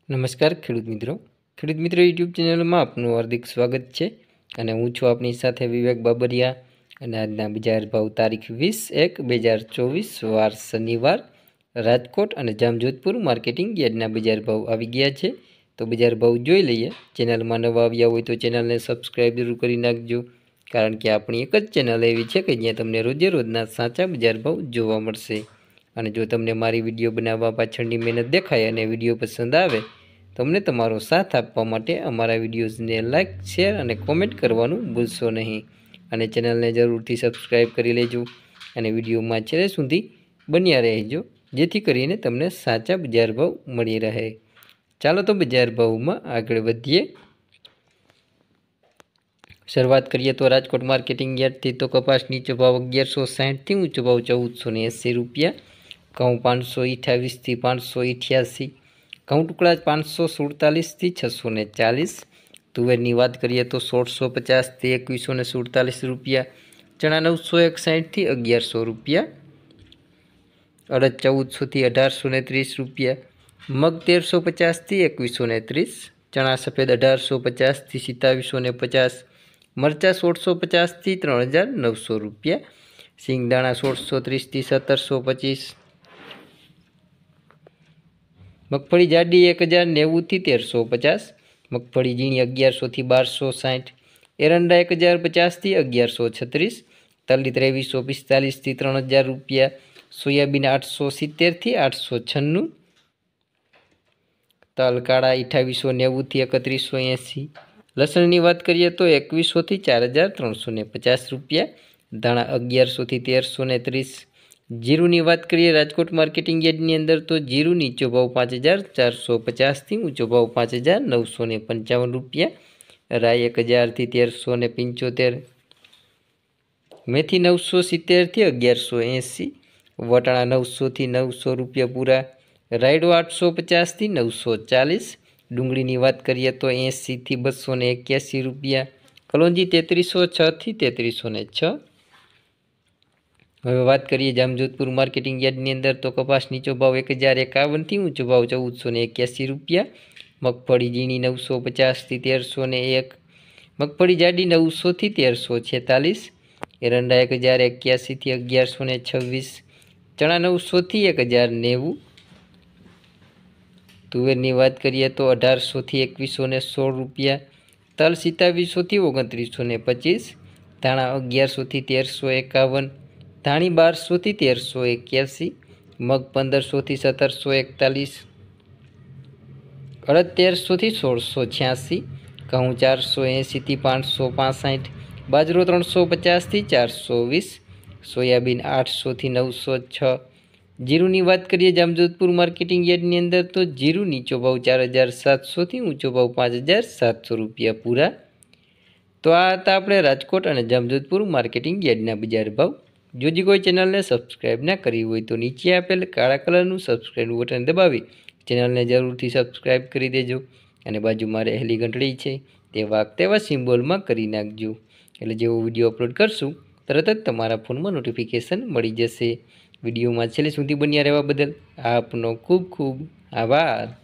નમસ્કાર ખેડૂત મિત્રો યુટ્યુબ ચેનલમાં આપનું હાર્દિક સ્વાગત છે અને હું છું આપની સાથે વિવેક બાબરિયા અને આજના બજાર ભાવ તારીખ 20/1/2024 વાર શનિવાર રાજકોટ અને જામજોધપુર માર્કેટિંગ યાર્ડના બજાર ભાવ આવી ગયા છે। તો બજાર ભાવ જોઈ લઈએ। ચેનલમાં નવા આવ્યા હોય તો ચેનલને સબસ્ક્રાઈબ જરૂર કરી નાખજો, કારણ કે આપણી એક જ ચેનલ એવી છે કે જ્યાં તમને રોજે રોજના સાચા બજાર ભાવ જોવા મળશે। અને જો તમને મારી વિડીયો બનાવવા પાછળની મહેનત દેખાય અને વિડીયો પસંદ આવે તો અમને તમારો સાથ આપવા માટે અમારા વિડીયોઝને લાઇક, શેર અને કોમેન્ટ કરવાનું ભૂલશો નહીં। અને ચેનલને જરૂરથી સબસ્ક્રાઈબ કરી લેજો અને વિડીયોમાં છેલ્લે સુધી બન્યા રહેજો, જેથી કરીને તમને સાચા બજાર ભાવ મળી રહે। ચાલો તો બજાર ભાવમાં આગળ વધીએ। શરૂઆત કરીએ તો રાજકોટ માર્કેટિંગ યાર્ડથી તો કપાસ નીચો ભાવ 1160થી ઊંચો ભાવ 1480 રૂપિયા, ઘઉં 528થી 588, ઘઉં ટુકડા 547થી 640, તુવેરની વાત કરીએ તો 1650થી 2147 રૂપિયા, ચણા 961થી 1100 રૂપિયા, અડદ 1400થી 1830 રૂપિયા, મગ 1350થી 2130, ચણા સફેદ 1850થી 2750, મરચાં 1650થી 3900 રૂપિયા, સિંગદાણા 1630થી 1725, મગફળી જાડી 1090થી 1350, મગફળી ઝીણી 1100થી 1260, એરંડા 1050થી 1136, તલી 2345થી 3000 રૂપિયા, સોયાબીન 870થી 896, તલ કાળા 2890થી 3180, લસણની વાત કરીએ તો 2100થી 4350 રૂપિયા, ધાણા 1100થી 1330, જીરુની વાત કરીએ રાજકોટ માર્કેટિંગ યાર્ડની અંદર તો જીરું નીચો ભાવ 5450થી ઊંચો ભાવ 5955 રૂપિયા, રાઈ 1000થી 1375, મેથી 970થી 1180, વટાણા 900થી 900 રૂપિયા પૂરા, રાયડો 850થી 940, ડુંગળીની વાત કરીએ તો 80થી 281 રૂપિયા, કલોંજી 3306થી 3306। હવે વાત કરીએ જામજોધપુર માર્કેટિંગ યાર્ડની અંદર તો કપાસ નીચો ભાવ 1051થી ઊંચો ભાવ 1481 રૂપિયા, મગફળી ઝીણી 950થી 1301, મગફળી જાડી 900થી 1346, એરંડા 1081થી 1126, ચણા 900થી 1090, તુવેરની વાત કરીએ તો 1800થી 2116 રૂપિયા, તલ 2700થી 2925, ધાણા 1100થી 1351, ધાણી 1200થી 1381, મગ 1500થી 1741, અડદ 1300થી 1686, ઘઉં 480થી 565, બાજરો 350થી 420, સોયાબીન 800થી 906। જીરુની વાત કરીએ જામજોધપુર માર્કેટિંગ યાર્ડની અંદર તો જીરું નીચો ભાવ 4700થી ઊંચો ભાવ 5700 રૂપિયા પૂરા। તો આ હતા આપણે રાજકોટ અને જામજોધપુર માર્કેટિંગ યાર્ડના બજાર ભાવ। જો કોઈ ચેનલને સબસ્ક્રાઈબ ના કરી હોય તો નીચે આપેલ કાળા કલરનું સબસ્ક્રાઈબ બટન દબાવી ચેનલને જરૂરથી સબસ્ક્રાઈબ કરી દેજો અને બાજુમાં રહેલી ઘંટડી છે તે વાગતેવા સિમ્બોલમાં કરી નાખજો, એટલે જેવો વિડીયો અપલોડ કરશું તરત જ તમારા ફોનમાં નોટિફિકેશન મળી જશે। વિડીયોમાં છેલ્લે સુધી બન્યા રહેવા બદલ આપનો ખૂબ ખૂબ આભાર।